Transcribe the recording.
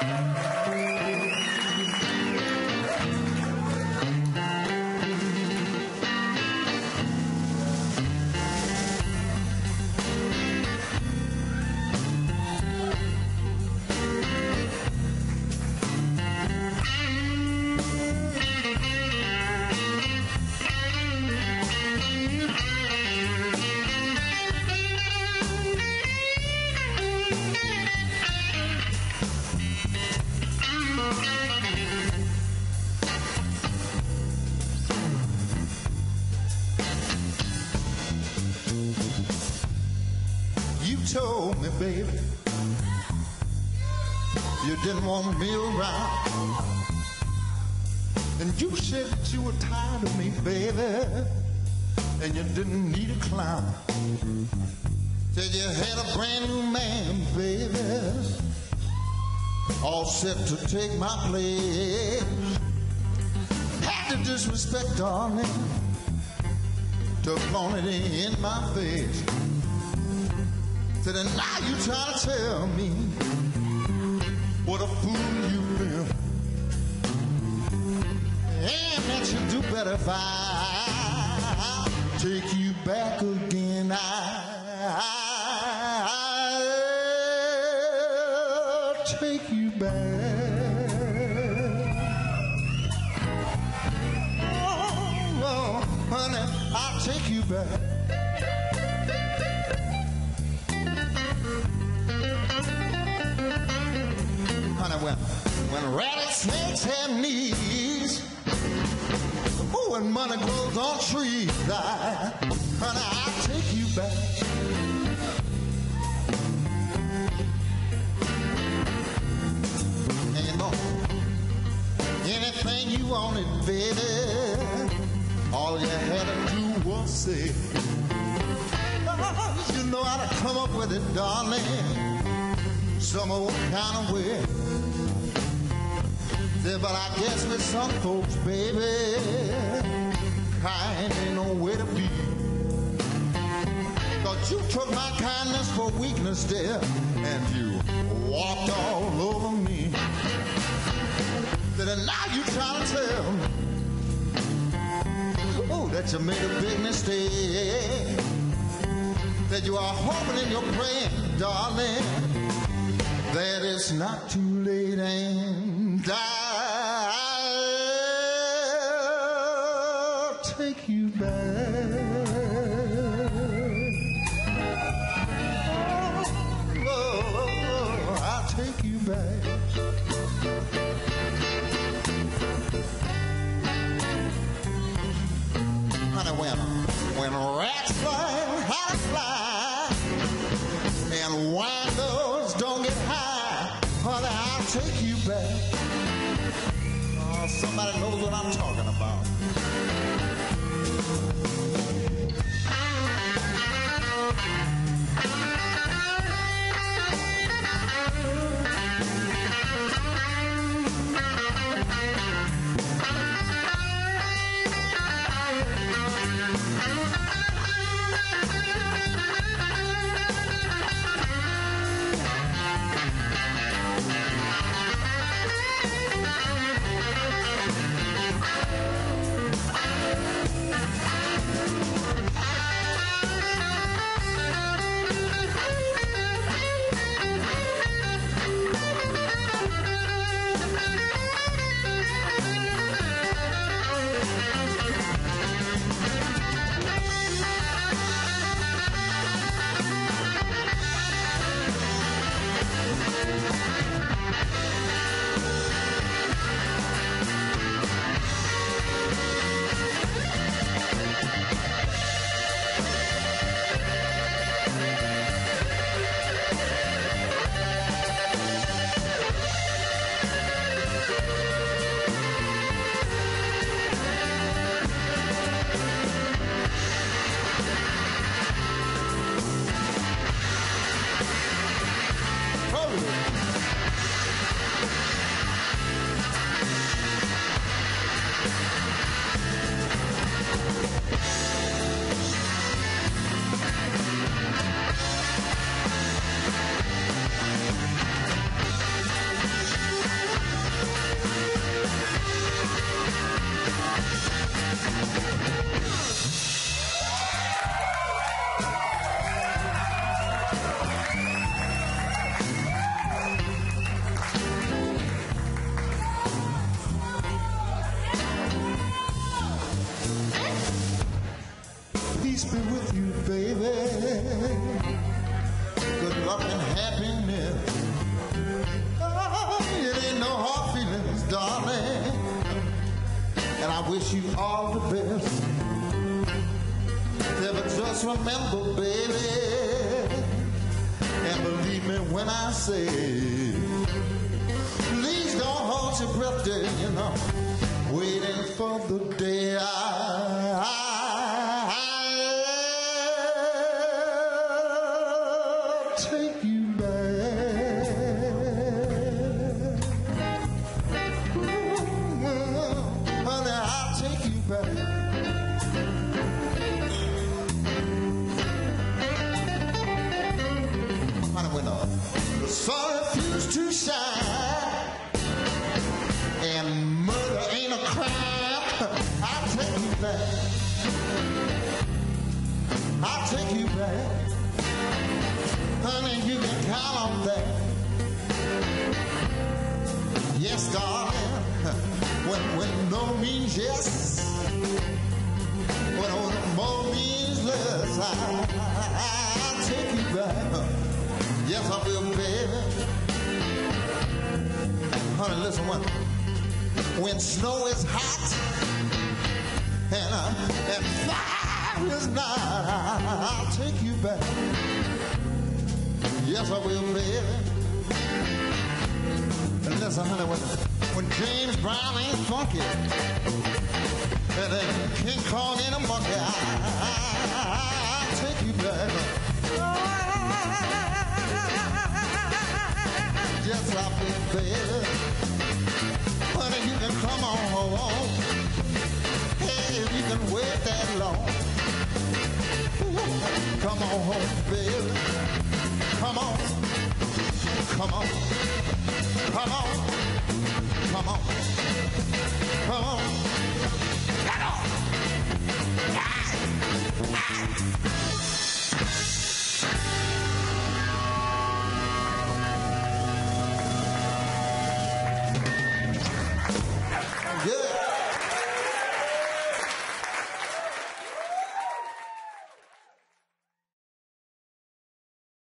You told me, baby, you didn't want me around. And you said that you were tired of me, baby, and you didn't need a clown. Said you had a brand new man, baby, all set to take my place. Had the disrespect, darling, to flaunt it in my face. Said, and now you trying to tell me what a fool you've been, and that you do better if I take you back again. I'll take you back. Oh, honey, I'll take you back. When rattlesnakes have knees, oh, and money grows on trees, honey, I'll take you back. And you know, anything you wanted, baby, all you had to do was say. You know how to come up with it, darling, some old kind of way. Yeah, but I guess with some folks, baby, kind ain't no way to be. 'Cause you took my kindness for weakness, dear, and you walked all over me. Then now you trying to tell me, oh, that you made a big mistake, that you are hoping and you're praying, darling, that it's not too late, and I'll take you back. Oh, I'll take you back. Honey, when rats fly, how to fly, and windows don't get high, honey, I'll take you back. Oh, somebody knows what I'm talking about. happiness. Oh, it ain't no hard feelings, darling. And I wish you all the best. Yeah, but just remember, baby, and believe me when I say, please don't hold your breath there, you know, waiting for the day I'll take you back. Honey, I'll take you back. When the sun refused to shine and murder ain't a crime, I'll take you back. I'll take you back. Honey, you can count on that. Yes, darling, when no means yes, when more means less, I'll take you back. Yes, I will, baby. Honey, listen, when snow is hot and fire is not, I'll take you back. Yes, I will, baby. And listen, honey, when James Brown ain't funky and then King Kong ain't a monkey, I'll take you back. Yes, I will, baby. Honey, you can come on home. Hey, if you can wait that long. Come on home, baby.